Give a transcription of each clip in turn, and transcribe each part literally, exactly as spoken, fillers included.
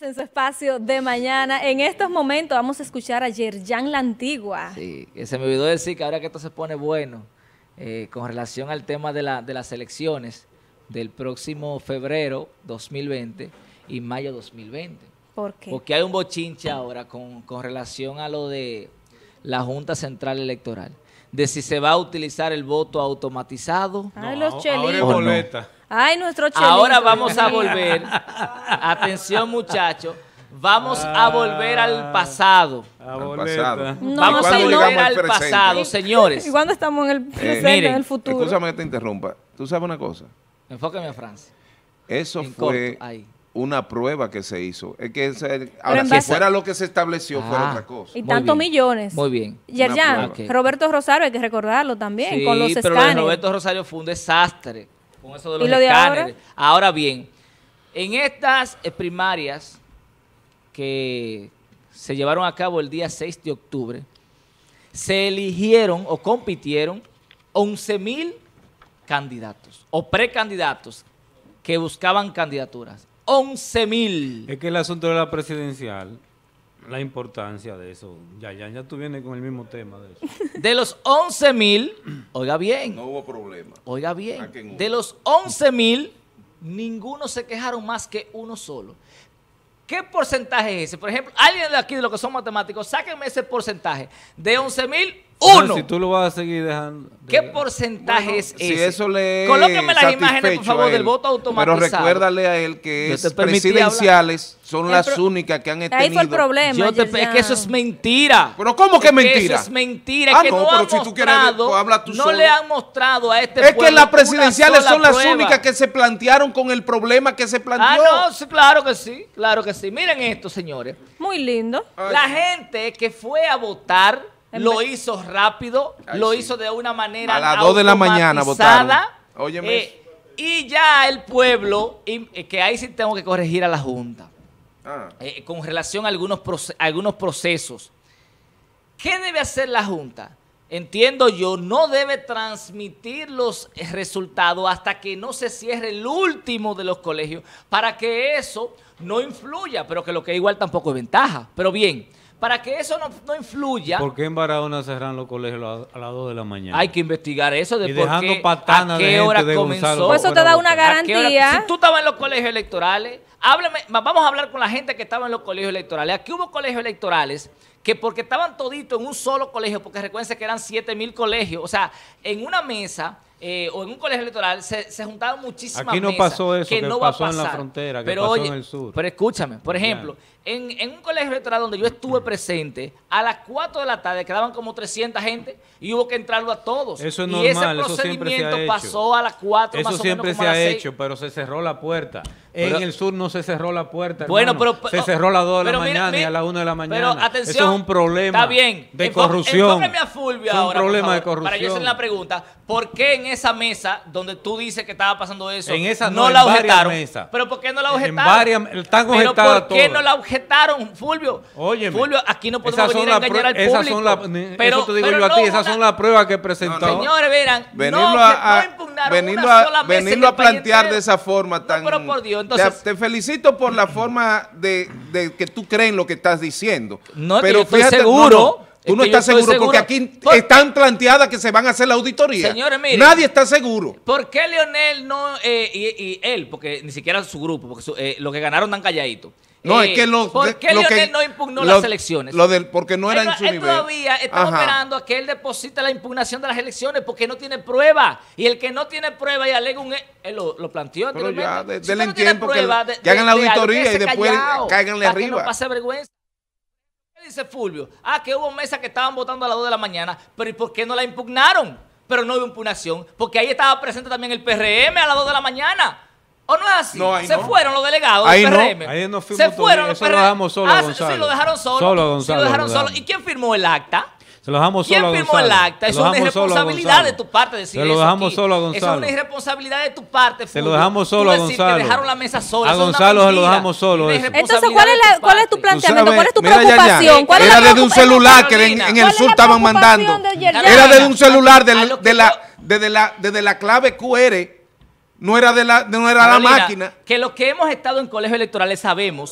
En su espacio de mañana. En estos momentos vamos a escuchar a Yerjan La Antigua. Sí, que se me olvidó decir que ahora que esto se pone bueno, eh, con relación al tema de, la, de las elecciones del próximo febrero dos mil veinte y mayo dos mil veinte. ¿Por qué? Porque hay un bochinche ahora con, con relación a lo de la Junta Central Electoral, de si se va a utilizar el voto automatizado. Ay, No, los ahora es chelitos. boleta. Ay, nuestro chelito. Ahora vamos a volver, atención muchachos, vamos a volver al pasado. A Al boleta. pasado. No, Vamos a ¿cuándo volver llegamos al al presente? pasado, señores. ¿Y cuándo estamos en el presente, miren, en el futuro? Escúchame que te interrumpa. ¿Tú sabes una cosa? Enfócame a Francia. Eso En fue corto, ahí. una prueba que se hizo. Es que ese- ahora, en si base- fuera lo que se estableció, fuera Ah. otra cosa. Y Muy tantos bien. millones. Muy bien. Yerjan, prueba. Ok. Roberto Rosario, hay que recordarlo también, Sí, con los pero lo de escáneres. Roberto Rosario fue un desastre con eso de los ¿Y lo de escáneres. Ahora? bien, en estas eh, primarias que se llevaron a cabo el día seis de octubre, se eligieron o compitieron once mil candidatos o precandidatos que buscaban candidaturas. once mil. Es que el asunto de la presidencial, la importancia de eso, ya, ya, ya tú vienes con el mismo tema de eso. De los once mil, oiga bien, No hubo problema. Oiga bien, Saquen uno. de los once mil, ninguno se quejaron más que uno solo. ¿Qué porcentaje es ese? Por ejemplo, alguien de aquí, de los que son matemáticos, sáquenme ese porcentaje. De once mil, uno. No, si tú lo vas a seguir dejando. ¿Qué de- porcentaje Bueno, es si ese? eso le Colóquenme las imágenes, por satisfecho favor, a él. del voto automatizado. Pero recuérdale a él que Yo es te permití presidenciales son El las pro- únicas que han tenido. Ahí fue el problema. Yo te- es Yerjan. que eso es mentira. ¿Pero cómo que Es mentira? Eso es mentira. Ah, Es que no, no, pero han si tú quieres, mostrado, pues, habla tú no solo. le han mostrado a este Es que pueblo las una presidenciales sola son las prueba. únicas que se plantearon con el problema que se planteó. Ah, no, sí, claro que sí, claro que sí. Miren esto, señores. Muy lindo. Ay. La gente que fue a votar En lo ve- hizo rápido, Ay, lo sí. hizo de una manera A las dos de la mañana automatizada, votaron. Óyeme eh, y ya el pueblo, y, eh, que ahí sí tengo que corregir a la Junta, Ah. eh, con relación a algunos, proce- algunos procesos. ¿Qué debe hacer la Junta? Entiendo yo, no debe transmitir los eh, resultados hasta que no se cierre el último de los colegios, para que eso no influya, pero que lo que igual tampoco es ventaja. Pero bien, para que eso no, no influya, ¿Por qué en Barahona cerran los colegios a, a las dos de la mañana? hay que investigar eso de Y por dejando qué, patanas a de qué gente hora de comenzó. Gonzalo Pues eso te da una ¿A ¿A qué hora- garantía. Si tú estabas en los colegios electorales, háblame, va- vamos a hablar con la gente que estaba en los colegios electorales. Aquí hubo colegios electorales que porque estaban toditos en un solo colegio, porque recuerden que eran siete mil colegios, o sea, en una mesa eh, o en un colegio electoral se, se juntaban muchísimas Aquí no mesas pasó eso, que no va a pasó en la pasar. frontera, que pero pasó oye, en el sur. Pero escúchame, por ejemplo, en, en un colegio electoral donde yo estuve presente, a las cuatro de la tarde quedaban como trescientas gente y hubo que entrarlo a todos. Eso es y normal, ese eso siempre se ha procedimiento hecho. pasó a las cuatro Eso más o siempre menos se como a ha las seis. hecho, pero se cerró la puerta. Pero- en el sur no se cerró la puerta, Bueno, hermano. pero- se cerró a las dos de la pero mira, mañana y mira, a las una de la mañana. Pero atención, eso es un problema está bien, de Enfo- corrupción. Enfóqueme a Fulvio Es un ahora, por problema de favor, corrupción. para yo hacerle la pregunta, ¿por qué en esa mesa donde tú dices que estaba pasando eso, En esa no, no, en la varias objetaron? mesas. ¿Pero por qué no la En objetaron? varias- están ¿Pero objetadas por qué todas. no la objetaron, Fulvio? Óyeme, Fulvio, aquí no podemos esas son venir a las engañar al prue- esas público. son las- pero, eso te digo pero yo a no ti, esas una- son las pruebas que presentó. No, no. Señores, verán, Venirlo no, a, que a- no impugnaron venirlo una a- sola mesa en venirlo el a país plantear entero. de esa forma No, tan... pero por Dios, entonces- te, te felicito por la forma de, de que tú crees en lo que estás diciendo. No, es que pero yo estoy fíjate, seguro. no, no, Es tú no que yo estás estoy seguro, porque seguro. aquí Por- están planteadas que se van a hacer la auditoría. Señores, miren. Nadie está seguro. ¿Por qué Leonel no, eh, y, y él, porque ni siquiera su grupo, porque su- eh, los que ganaron tan calladitos? No, Eh, es que lo, ¿Por de- qué lo Leonel que- no impugnó lo- las elecciones? Lo del, porque no era él, en su él nivel. todavía está Ajá. esperando a que él deposite la impugnación de las elecciones porque no tiene prueba. Y el que no tiene prueba y alega un... Él lo, lo planteó Pero anteriormente. ya, de- Si denle usted no tiene tiempo que prueba le- de- que hagan la de- de algo, auditoría y quédese después callado, cáiganle para que arriba. no pase vergüenza. ¿Qué dice Fulvio? Ah, que hubo mesas que estaban votando a las dos de la mañana, pero ¿y por qué no la impugnaron? Pero no hubo impugnación, porque ahí estaba presente también el P R M a las dos de la mañana. ¿O no es así? No, ahí Se no. fueron los delegados Ahí del no. P R M. Ahí nos fuimos Se todos, fueron los eso P R M. lo dejamos solo a Ah, Gonzalo. sí, lo dejaron solo. Solo a Sí, Gonzalo lo dejaron lo solo. dejamos. ¿Y quién firmó el acta? Se lo dejamos ¿Quién solo a firmó Gonzalo. el acta? Se Eso lo es una dejamos solo a irresponsabilidad de Gonzalo. tu parte decir Se lo eso dejamos aquí. solo a Eso Gonzalo. es una irresponsabilidad de tu parte, Se lo Fulvio. dejamos Tú solo a decir que Gonzalo. dejaron la mesa sola. A eso es una Gonzalo se lo mentira. dejamos solo, Una eso. Entonces, ¿cuál es, irresponsabilidad la, de tu cuál es tu parte. planteamiento? sabes, ¿Cuál es tu mira, preocupación? Yerjan, ¿Cuál es era la desde un preocupación? celular que en, Carolina. en el ¿Cuál es sur la estaban preocupación mandando. de Yerjan? Era desde un celular, A del- lo que de, la, yo- desde, la, desde la clave Q R, no era, de la, no era la Carolina, máquina. Que los que hemos estado en colegios electorales sabemos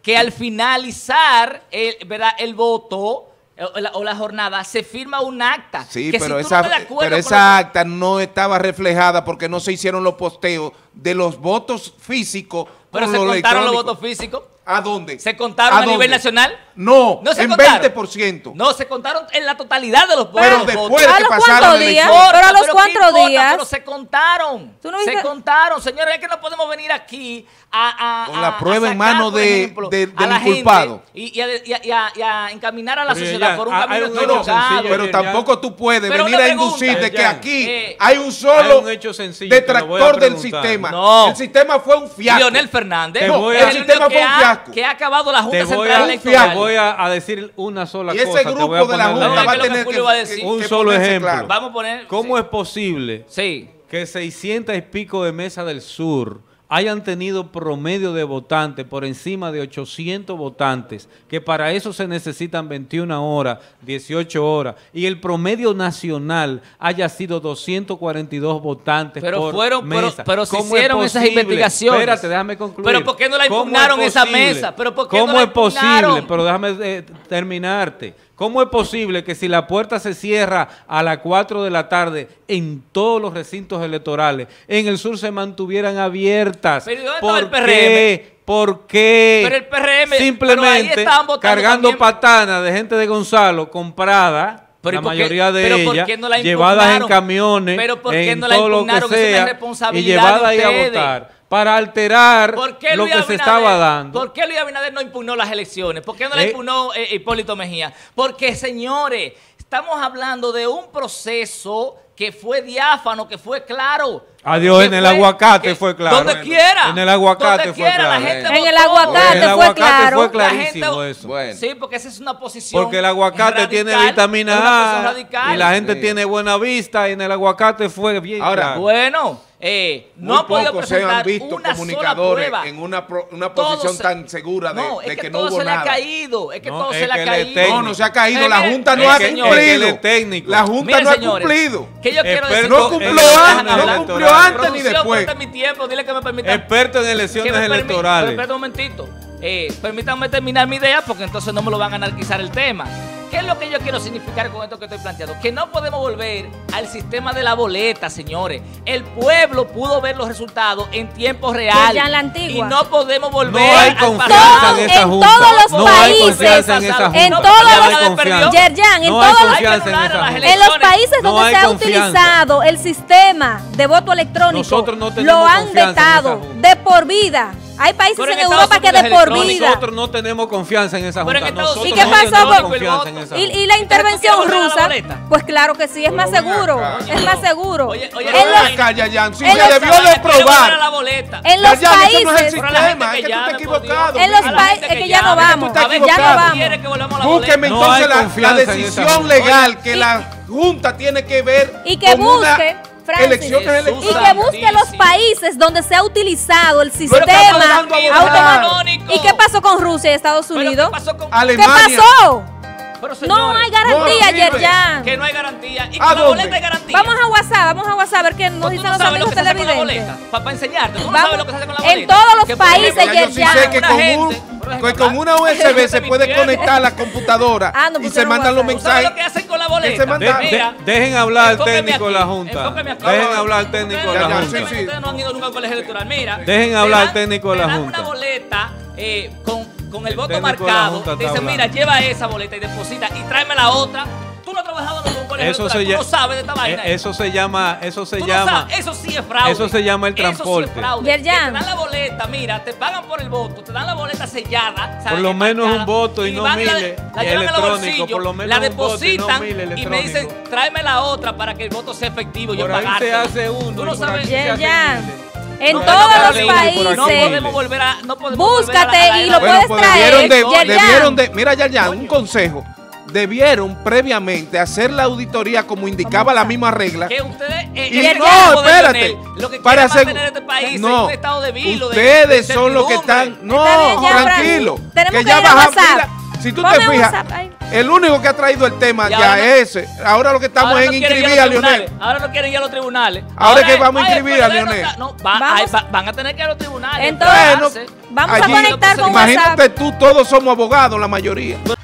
que al finalizar el, ¿verdad? el voto o la, o la jornada se firma un acta. Sí, que pero si tú esa, no estás de acuerdo pero con esa lo- acta no estaba reflejada porque no se hicieron los posteos de los votos físicos. Pero con se los contaron los electrónicos. votos físicos. ¿A dónde? ¿Se contaron ¿A a, nivel dónde? nacional? No, No se en contaron. veinte por ciento. No, se contaron en la totalidad de los votos. Pero los después votos. de ¿A que los pasaron cuántos la días? elección. Pero a los ¿qué cuatro importa? días. Pero se contaron. ¿Tú no se viste? contaron, señores. Es que no podemos venir aquí a, a Con la a- a prueba en sacar, mano por de- ejemplo, de- a del la gente inculpado. Y, y, a, y a- y a- y a encaminar a la Pero sociedad ya, por un hay camino un No, no, equivocado. sencillo, pero ya. tampoco tú puedes Pero venir una a pregunta, inducir de que ya. aquí Eh, hay un solo hay un hecho sencillo, te lo voy a detractor del preguntar. sistema. No. El sistema fue un fiasco. Leonel Fernández Te no, voy es a- el el único sistema que fue un ha, fiasco. que ha acabado la Junta Te voy, Central a, Electoral. te voy a, a decir una sola Y ese cosa. te voy grupo a de la poner Junta Vamos a va a ver qué es lo tener que que, Julio va a decir. que- Un que solo ponerse ejemplo. claro. Vamos a poner... ¿Cómo sí. es posible Sí. que seiscientos y pico de Mesa del Sur hayan tenido promedio de votantes por encima de ochocientos votantes, que para eso se necesitan veintiuna horas, dieciocho horas, y el promedio nacional haya sido doscientos cuarenta y dos votantes Pero por fueron, pero, mesa? pero se ¿Cómo es hicieron esas posible? investigaciones. Espérate, déjame concluir. Pero ¿por qué no la ¿Cómo es impugnaron esa posible? mesa? Pero ¿por qué ¿Cómo no la es posible? impugnaron? Pero déjame eh, terminarte. ¿Cómo es posible que si la puerta se cierra a las cuatro de la tarde en todos los recintos electorales, en el sur se mantuvieran abiertas? Pero ¿y dónde ¿Por estaba el P R M? qué? ¿Por qué? Pero el P R M, pero ahí simplemente estaban votando cargando también. patanas de gente de Gonzalo comprada, Pero la ¿y por qué- mayoría de pero por ellas, qué no la llevadas en impugnaron? camiones, Pero ¿por qué en no la todo lo que impugnaron? Esa es una sea, y responsabilidad llevadas de ahí a ustedes. votar, para alterar ¿Por qué lo Luis que se Abinader- estaba dando. ¿Por qué Luis Abinader no impugnó las elecciones? ¿Por qué no la Eh. impugnó eh, Hipólito Mejía? Porque, señores, estamos hablando de un proceso que fue diáfano, que fue claro. Adiós, Que en el aguacate fue claro. Donde Bueno, quiera. en el aguacate donde fue quiera, claro. La gente En el votó. aguacate En el fue aguacate claro. fue La clarísimo gente- eso. Bueno. Sí, porque esa es una posición. Porque el aguacate radical, tiene es una posición vitamina A radical. y la gente Sí. tiene buena vista y en el aguacate fue bien Ahora, claro. Bueno, eh, no Muy ha podido pocos se han presentar visto una sola comunicadores prueba. en una, pro- una Todo posición se- tan segura de, no, de es que, que no todo hubo se le ha nada. caído, es que No, todo es se le que ha él es caído. técnico. No, no se ha caído. Eh, La mire, Junta no mire, ha señores, cumplido. es que él es técnico. La Junta Miren, no ha señores, cumplido. que yo quiero decir, Experto No en cumplió elecciones antes, no electorales. cumplió antes ni Producción, después. préstame mi tiempo, dile que me permita. Experto en que elecciones me permi- electorales. Pero espérate un momentito. Eh, permítanme terminar mi idea porque entonces no me lo van a analizar el tema. ¿Qué es lo que yo quiero significar con esto que estoy planteando? Que no podemos volver al sistema de la boleta, señores. El pueblo pudo ver los resultados en tiempo real. ya en la antigua. Y no podemos volver No hay al confianza pasado. en esa en junta. todos los no hay países, confianza en esa junta. en No todos hay los- confianza. Yerjan, en No hay todos los- confianza en Hay que esa anular junta. las En los países No donde hay se ha confianza. utilizado el sistema de voto electrónico, Nosotros no tenemos lo han confianza en vetado esa junta. de por vida. Hay países Pero en en Europa Estados que de Unidos por es vida. Nosotros no tenemos confianza en esa Pero en junta. Estados Nosotros ¿Y qué no pasó tenemos con- confianza en esa Y, junta. y la intervención ¿Ustedes no quieren rusa, volver a la boleta? pues claro que sí, es más Pero ven seguro, acá. es más seguro. Oye, oye, En no, los- no, Acá, Yayan, si en se los- debió Quiero de volver a la probar. boleta. En los Yayan, ese no es el países, Pero a la gente sistema, es que tú llame, estás por equivocado. Dios. en los A la países, gente es que ya no llame. vamos, estás ya no equivocado. vamos. Quiere que volvamos a la boleta. Búsqueme No entonces hay la- la, confianza en esa decisión junta. legal que Oye, la Junta tiene que ver Y que con una busque, Francis, elecciones Jesús y electorales. que busque los Sí. países donde se ha utilizado el estamos sistema dando a votar. automático. ¿Y qué pasó con Rusia y Estados Pero Unidos? ¿qué pasó con- ¿Qué Alemania. pasó? Pero, No señores, hay garantía, no sirve. Yerjan. que no hay garantía. Y ¿A con la dónde? boleta hay garantía. Vamos a WhatsApp, vamos a WhatsApp a ver qué nos Pues tú dicen no los sabes lo amigos que se hace con la televidentes. boleta. Para enseñarte. Tú no Vamos- sabes lo que se hace con la en boleta. todos los Que, por países, ejemplo, Ya yo sí Yerjan. sé que una con, gente, un, por ejemplo, que con una U S B se puede conectar la computadora Ah, no, y pues se no mandan los WhatsApp. ¿tú sabes mensajes. lo que hacen con la boleta? se manda- De- de- Mira, dejen hablar al enfóqueme técnico de aquí, la Junta. enfóqueme aquí. Dejen No, hablar al técnico de ustedes la Ya, ya, Junta. sí, sí. Ustedes no han ido nunca al colegio electoral. Mira. Dejen te hablar al dan- técnico de la te dan Junta. una boleta eh, con, con el El voto técnico de la marcado. Junta Te está dicen, mira, hablando. lleva esa boleta y deposita y tráeme la otra. Tú no has trabajado en un colegio Eso electoral. se Tú llama no sabes de esta vaina. eh, Eso se llama, eso se Tú no llama. sabes, eso sí es fraude. eso se llama el Eso sí es transporte. fraude. Yerjan. Que te dan la boleta, mira, te pagan por el voto, te dan la boleta sellada. Por lo menos un voto y no van la- miles la llevan en el electrónicos, bolsillo, por lo menos la un voto y no depositan miles y me electrónicos. dicen, tráeme la otra para que el voto sea efectivo y yo Por ahí pagarte. se hace uno. Tú no y por sabes. aquí se hace Yerjan, miles. en No, todos no, los no, países. No podemos volver a. No podemos volver a la- Búscate a la y era lo de- puedes pues traer, debieron de, Yerjan. debieron de, mira Yayan, un consejo. Debieron previamente hacer la auditoría como indicaba la misma regla. Que ustedes. eh, Y ese no, grupo de espérate. Leonel, Lo que Para quieren hacer- mantener este país en no, un estado de vilo. de- ustedes de son los que incertidumbre. están. No, Está bien, ya, tranquilo. Fran. Tenemos que que ya ir a bajamos. WhatsApp. Mira, Si tú Ponme te un fijas, WhatsApp ahí. el único que ha traído el tema Y ya ahora no- es ese. Ahora lo que estamos Ahora es no en quieren ir inscribir a los Lionel. tribunales. Ahora no quieren ir a los tribunales. Ahora es que es, vamos a "Ay, el inscribir a P L D no Lionel". está- No, va- Vamos. ay, va- van a tener que ir a los tribunales. Entonces, Entonces, vamos allí- a conectar con Imagínate WhatsApp. tú, todos somos abogados, la mayoría.